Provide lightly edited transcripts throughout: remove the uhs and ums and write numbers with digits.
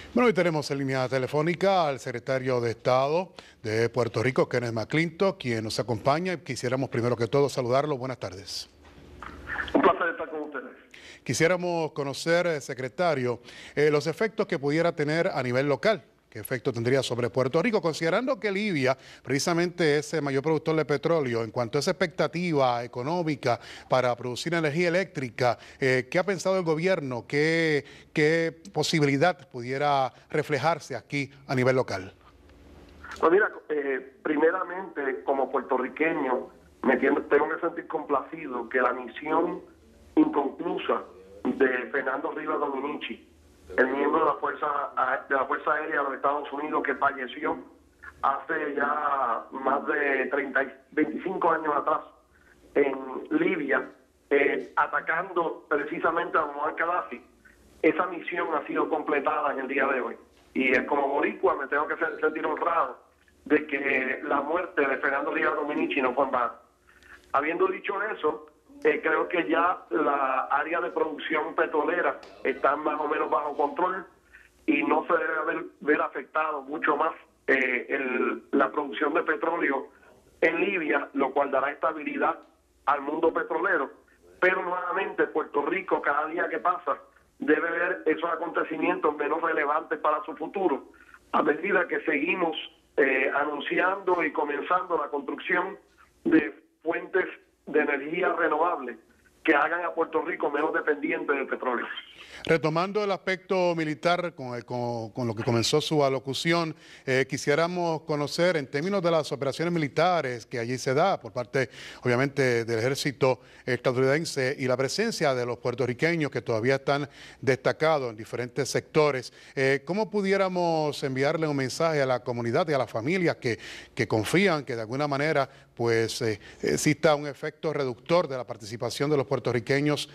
Bueno, hoy tenemos en línea telefónica al secretario de Estado de Puerto Rico, Kenneth McClintock, quien nos acompaña. Quisiéramos primero que todo saludarlo. Buenas tardes. Un placer estar con ustedes. Quisiéramos conocer, secretario, los efectos que pudiera tener a nivel local. ¿Qué efecto tendría sobre Puerto Rico? Considerando que Libia precisamente es el mayor productor de petróleo, en cuanto a esa expectativa económica para producir energía eléctrica, ¿qué ha pensado el gobierno? ¿Qué posibilidad pudiera reflejarse aquí a nivel local? Pues mira, primeramente como puertorriqueño tengo que sentir complacido que la misión inconclusa de Fernando Rivas Dominici, el miembro de la Fuerza Aérea de los Estados Unidos que falleció hace ya más de 25 años atrás en Libia, atacando precisamente a Muammar Gaddafi. Esa misión ha sido completada en el día de hoy. Y como boricua me tengo que sentir honrado de que la muerte de Fernando Rivas Dominici no fue en vano. Habiendo dicho eso, creo que ya la área de producción petrolera está más o menos bajo control y no se debe ver afectado mucho más la producción de petróleo en Libia, lo cual dará estabilidad al mundo petrolero. Pero nuevamente Puerto Rico, cada día que pasa, debe ver esos acontecimientos menos relevantes para su futuro, a medida que seguimos anunciando y comenzando la construcción de fuentes de energía renovable que hagan a Puerto Rico menos dependiente del petróleo. Retomando el aspecto militar con lo que comenzó su alocución, quisiéramos conocer en términos de las operaciones militares que allí se da por parte, obviamente, del ejército estadounidense y la presencia de los puertorriqueños que todavía están destacados en diferentes sectores. ¿Cómo pudiéramos enviarle un mensaje a la comunidad y a las familias que confían que de alguna manera pues exista un efecto reductor de la participación de los puertorriqueños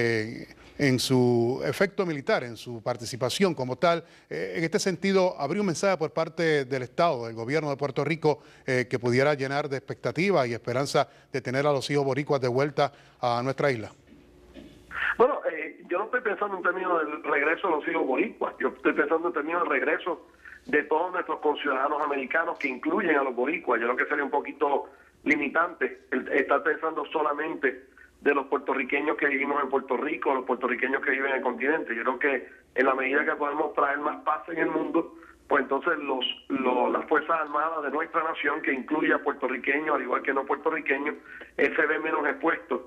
en su efecto militar, en su participación como tal? En este sentido, ¿habría un mensaje por parte del Estado, del gobierno de Puerto Rico, que pudiera llenar de expectativa y esperanza de tener a los hijos boricuas de vuelta a nuestra isla? Bueno, yo no estoy pensando en términos del regreso de los hijos boricuas, yo estoy pensando en términos del regreso de todos nuestros conciudadanos americanos que incluyen a los boricuas. Yo creo que sería un poquito limitante estar pensando solamente de los puertorriqueños que vivimos en Puerto Rico, los puertorriqueños que viven en el continente. Yo creo que en la medida que podemos traer más paz en el mundo, pues entonces las Fuerzas Armadas de nuestra nación, que incluye a puertorriqueños, al igual que no puertorriqueños, se ve menos expuesto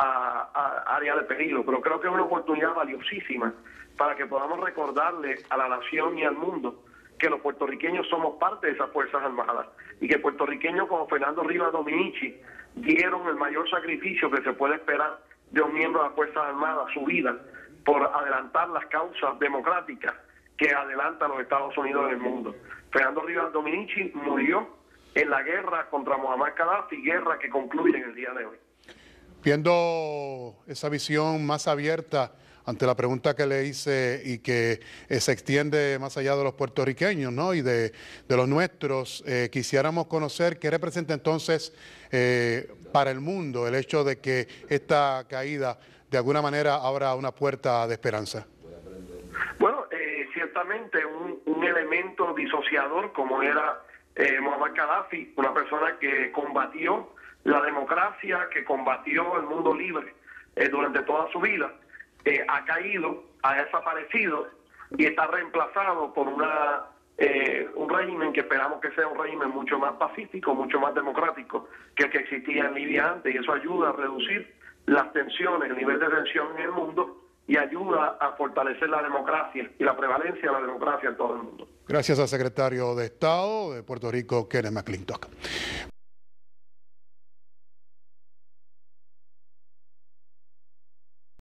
a áreas de peligro. Pero creo que es una oportunidad valiosísima para que podamos recordarle a la nación y al mundo que los puertorriqueños somos parte de esas Fuerzas Armadas y que puertorriqueños como Fernando Rivas Dominici dieron el mayor sacrificio que se puede esperar de un miembro de las Fuerzas Armadas, su vida, por adelantar las causas democráticas que adelantan los Estados Unidos en el mundo. Fernando Rivas Dominici murió en la guerra contra Muammar Gaddafi, guerra que concluye en el día de hoy. Viendo esa visión más abierta ante la pregunta que le hice y que se extiende más allá de los puertorriqueños, ¿no?, y de los nuestros, quisiéramos conocer qué representa entonces para el mundo el hecho de que esta caída de alguna manera abra una puerta de esperanza. Bueno, ciertamente un elemento disociador como era Muammar Gaddafi, una persona que combatió la democracia, que combatió el mundo libre durante toda su vida, ha caído, ha desaparecido y está reemplazado por un régimen que esperamos que sea un régimen mucho más pacífico, mucho más democrático que el que existía en Libia antes, y eso ayuda a reducir las tensiones, el nivel de tensión en el mundo, y ayuda a fortalecer la democracia y la prevalencia de la democracia en todo el mundo. Gracias al secretario de Estado de Puerto Rico, Kenneth McClintock.